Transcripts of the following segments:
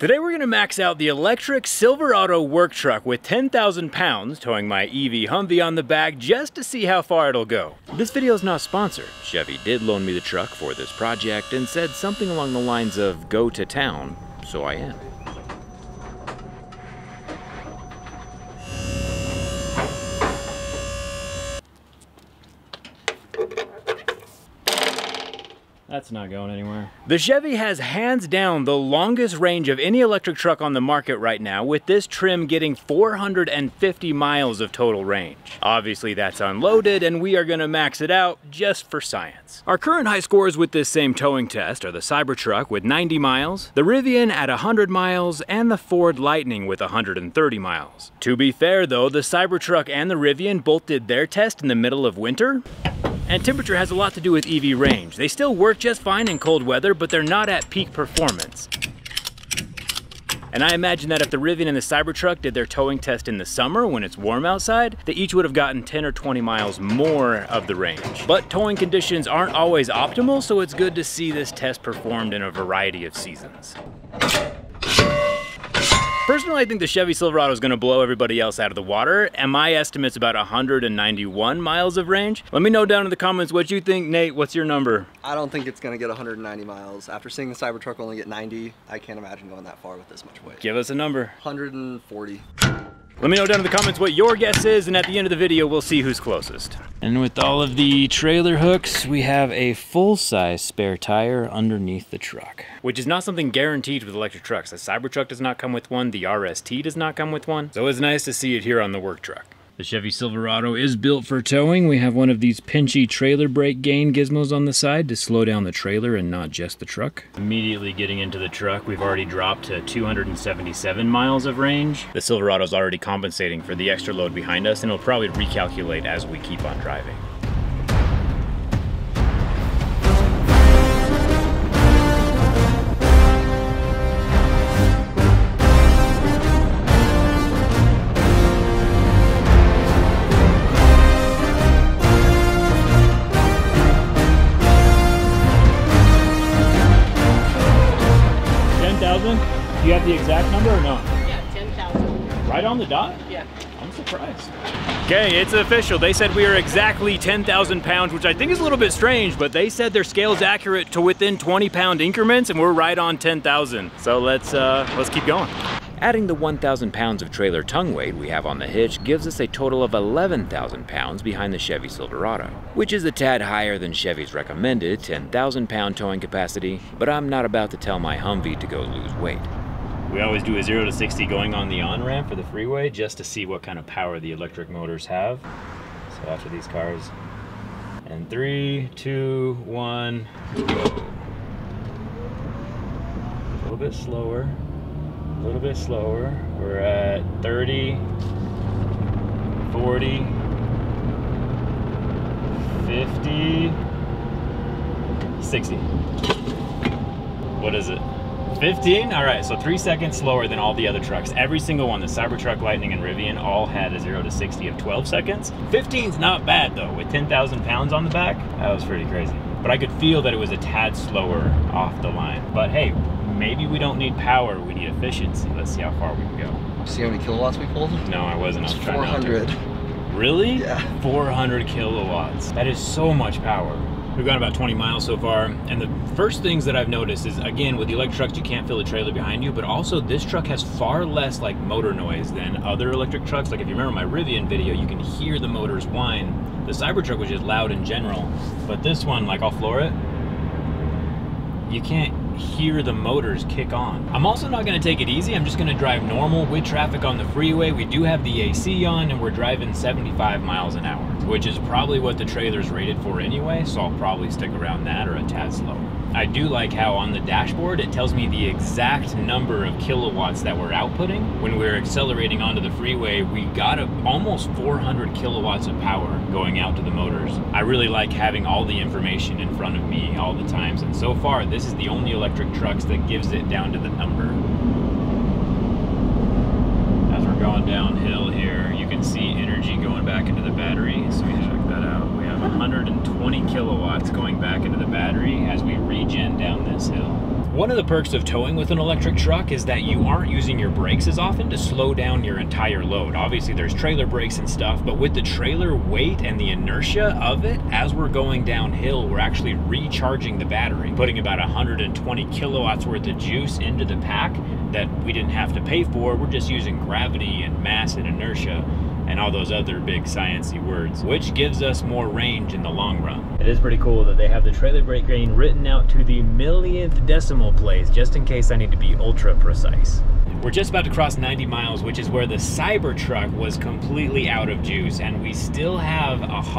Today we're gonna max out the electric Silverado work truck with 10,000 pounds, towing my EV Humvee on the back just to see how far it'll go. This video is not sponsored. Chevy did loan me the truck for this project and said something along the lines of go to town, so I am. That's not going anywhere. The Chevy has hands down the longest range of any electric truck on the market right now, with this trim getting 450 miles of total range. Obviously that's unloaded and we are gonna max it out just for science. Our current high scores with this same towing test are the Cybertruck with 90 miles, the Rivian at 100 miles, and the Ford Lightning with 130 miles. To be fair though, the Cybertruck and the Rivian both did their test in the middle of winter. And temperature has a lot to do with EV range. They still work just fine in cold weather, but they're not at peak performance. And I imagine that if the Rivian and the Cybertruck did their towing test in the summer when it's warm outside, they each would have gotten 10 or 20 miles more of the range. But towing conditions aren't always optimal, so it's good to see this test performed in a variety of seasons. Personally, I think the Chevy Silverado is going to blow everybody else out of the water, and my estimate's about 191 miles of range. Let me know down in the comments what you think. Nate, what's your number? I don't think it's going to get 190 miles. After seeing the Cybertruck only get 90, I can't imagine going that far with this much weight. Give us a number. 140. Let me know down in the comments what your guess is, and at the end of the video, we'll see who's closest. And with all of the trailer hooks, we have a full-size spare tire underneath the truck, which is not something guaranteed with electric trucks. The Cybertruck does not come with one, the RST does not come with one, so it's nice to see it here on the work truck. The Chevy Silverado is built for towing. We have one of these pinchy trailer brake gain gizmos on the side to slow down the trailer and not just the truck. Immediately getting into the truck, we've already dropped to 277 miles of range. The Silverado's already compensating for the extra load behind us, and it'll probably recalculate as we keep on driving. Do you have the exact number or no? Yeah, 10,000. Right on the dot? Yeah. I'm surprised. Okay, it's official. They said we are exactly 10,000 pounds, which I think is a little bit strange, but they said their scale's accurate to within 20-pound increments, and we're right on 10,000. So let's keep going. Adding the 1,000 pounds of trailer tongue weight we have on the hitch gives us a total of 11,000 pounds behind the Chevy Silverado, which is a tad higher than Chevy's recommended 10,000 pound towing capacity, but I'm not about to tell my Humvee to go lose weight. We always do a 0 to 60 going on the on-ramp for the freeway just to see what kind of power the electric motors have. So after these cars, and 3, 2, 1, go. A little bit slower. A little bit slower. We're at 30, 40, 50, 60. What is it? 15? All right, so 3 seconds slower than all the other trucks. Every single one, the Cybertruck, Lightning, and Rivian all had a 0 to 60 of 12 seconds. 15's not bad though, with 10,000 pounds on the back. That was pretty crazy. But I could feel that it was a tad slower off the line. But hey, maybe we don't need power, we need efficiency. Let's see how far we can go. See how many kilowatts we pulled? No, I wasn't. I was trying 400. not to. Really? Yeah. 400 kilowatts. That is so much power. We've gone about 20 miles so far, and the first things that I've noticed is, again, with the electric trucks, you can't feel the trailer behind you, but also this truck has far less like motor noise than other electric trucks. Like if you remember my Rivian video, you can hear the motors whine. The Cybertruck was just loud in general, but this one, like I'll floor it, you can't hear the motors kick on. I'm also not gonna take it easy. I'm just gonna drive normal with traffic on the freeway. We do have the AC on and we're driving 75 miles an hour, which is probably what the trailer's rated for anyway, so I'll probably stick around that or a tad slower. I do like how on the dashboard it tells me the exact number of kilowatts that we're outputting. When we're accelerating onto the freeway, we got almost 400 kilowatts of power going out to the motors. I really like having all the information in front of me all the times, and so far this is the only electric trucks that gives it down to the number. As we're going downhill here, you can see energy going back into the battery, so we can check that out. We have 120 kilowatts going back into the battery as we regen down this hill. One of the perks of towing with an electric truck is that you aren't using your brakes as often to slow down your entire load. Obviously there's trailer brakes and stuff, but with the trailer weight and the inertia of it, as we're going downhill, we're actually recharging the battery, putting about 120 kilowatts worth of juice into the pack that we didn't have to pay for. We're just using gravity and mass and inertia and all those other big sciencey words, which gives us more range in the long run. It is pretty cool that they have the trailer brake gain written out to the millionth decimal place, just in case I need to be ultra precise. We're just about to cross 90 miles, which is where the Cybertruck was completely out of juice, and we still have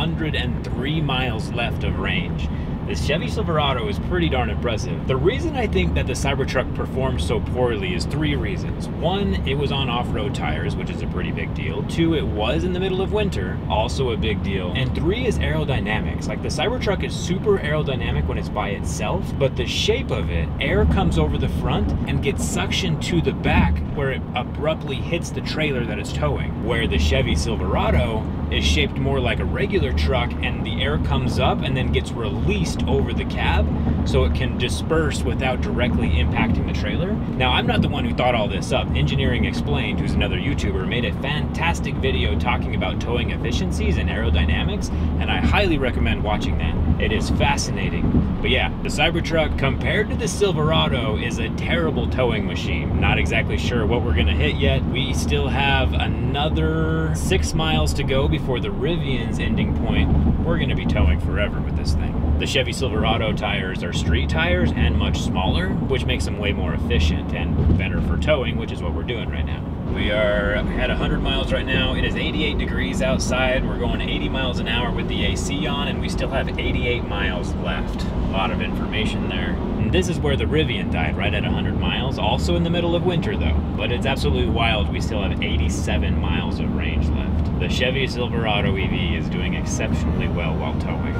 103 miles left of range. This Chevy Silverado is pretty darn impressive. The reason I think that the Cybertruck performed so poorly is 3 reasons. 1, it was on off-road tires, which is a pretty big deal. 2, it was in the middle of winter, also a big deal. And 3 is aerodynamics. Like, the Cybertruck is super aerodynamic when it's by itself, but the shape of it, air comes over the front and gets suctioned to the back where it abruptly hits the trailer that it's towing. Where the Chevy Silverado is shaped more like a regular truck, and the air comes up and then gets released over the cab so it can disperse without directly impacting the trailer. Now, I'm not the one who thought all this up. Engineering Explained, who's another YouTuber, made a fantastic video talking about towing efficiencies and aerodynamics, and I highly recommend watching that. It is fascinating. But yeah, the Cybertruck compared to the Silverado is a terrible towing machine. Not exactly sure what we're gonna hit yet. We still have another 6 miles to go before the Rivian's ending point. We're gonna be towing forever with this thing. The Chevy Silverado tires are street tires and much smaller, which makes them way more efficient and better for towing, which is what we're doing right now. We are at 100 miles right now. It is 88 degrees outside. We're going 80 miles an hour with the AC on, and we still have 88 miles left. A lot of information there. And this is where the Rivian died, right at 100 miles. Also in the middle of winter though, but it's absolutely wild. We still have 87 miles of range left. The Chevy Silverado EV is doing exceptionally well while towing.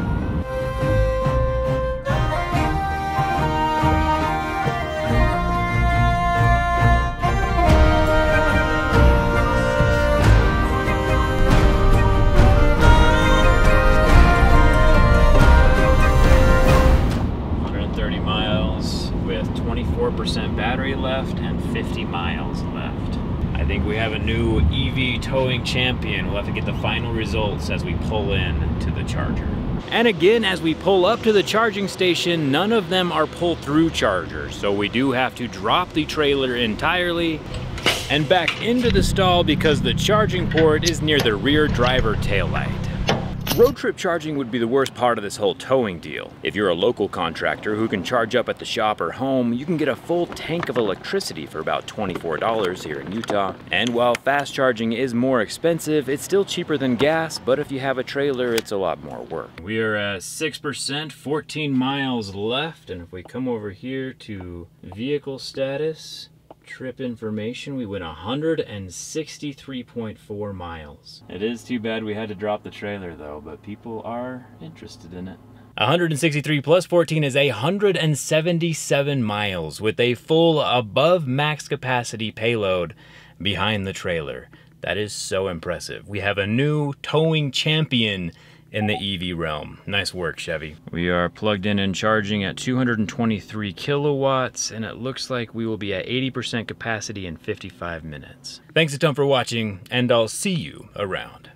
With 24% battery left and 50 miles left. I think we have a new EV towing champion. We'll have to get the final results as we pull in to the charger. And again, as we pull up to the charging station, none of them are pull-through chargers, so we do have to drop the trailer entirely and back into the stall because the charging port is near the rear driver taillight. Road trip charging would be the worst part of this whole towing deal. If you're a local contractor who can charge up at the shop or home, you can get a full tank of electricity for about $24 here in Utah. And while fast charging is more expensive, it's still cheaper than gas, but if you have a trailer, it's a lot more work. We are at 6%, 14 miles left, and if we come over here to vehicle status, trip information, we went 163.4 miles. It is too bad we had to drop the trailer though, but people are interested in it. 163 plus 14 is 177 miles with a full above max capacity payload behind the trailer. That is so impressive. We have a new towing champion in the EV realm. Nice work, Chevy. We are plugged in and charging at 223 kilowatts, and it looks like we will be at 80% capacity in 55 minutes. Thanks a ton for watching, and I'll see you around.